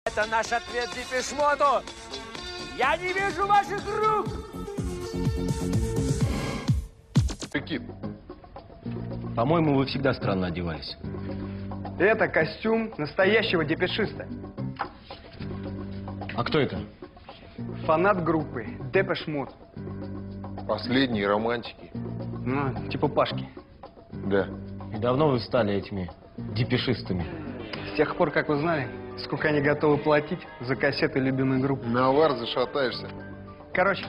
Это наш ответ Депеш Моду. Я не вижу ваших рук. Прикид. По-моему, вы всегда странно одевались. Это костюм настоящего депешиста. А кто это? Фанат группы Депеш Мод. Последние романтики. Ну, типа Пашки. Да. И давно вы стали этими депешистами? С тех пор, как узнали, сколько они готовы платить за кассеты любимой группы. На вар зашатаешься. Короче,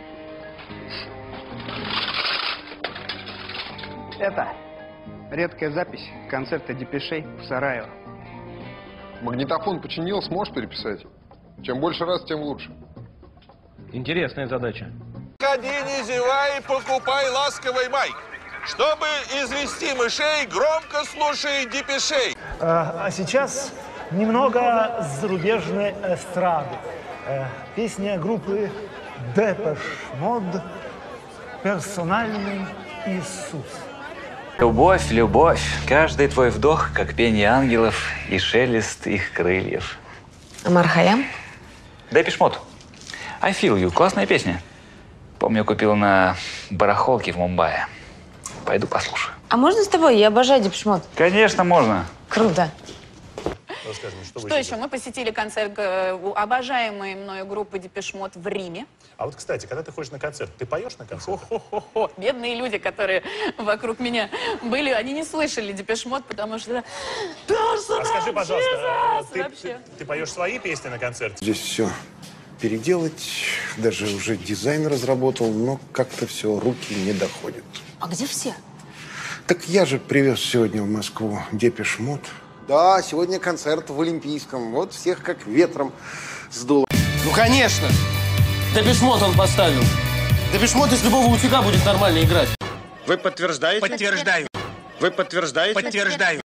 это редкая запись концерта Депешей в Сараево. Магнитофон починил, сможешь переписать? Чем больше раз, тем лучше. Интересная задача. Ходи, не зевай, покупай ласковый май. Чтобы извести мышей, громко слушай Депешей. А сейчас немного зарубежной эстрады. Песня группы Депеш Мод «Персональный Иисус». Любовь, любовь. Каждый твой вдох, как пение ангелов и шелест их крыльев. Омар Хайям? Депеш Мод. I Feel You. Классная песня. Помню, купил на барахолке в Мумбаи. Пойду послушаю. А можно с тобой? Я обожаю Депеш Мод. Конечно, можно. Круто. Что еще? Мы посетили концерт обожаемой мною группы Депеш Мод в Риме. А вот, кстати, когда ты ходишь на концерт, ты поешь на концерт? Хо-хо-хо. Бедные люди, которые вокруг меня были, они не слышали Депеш Мод, потому что... А скажи, пожалуйста, вообще. ты поешь свои песни на концерте? Здесь все переделать, даже уже дизайн разработал, но как-то все, руки не доходят. А где все? Так я же привез сегодня в Москву Депеш Мод. Да, сегодня концерт в Олимпийском. Вот всех как ветром сдуло. Ну, конечно. Депеш Мод он поставил. Депеш Мод из любого утюга будет нормально играть. Вы подтверждаете? Подтверждаю. Вы подтверждаете? Подтверждаю.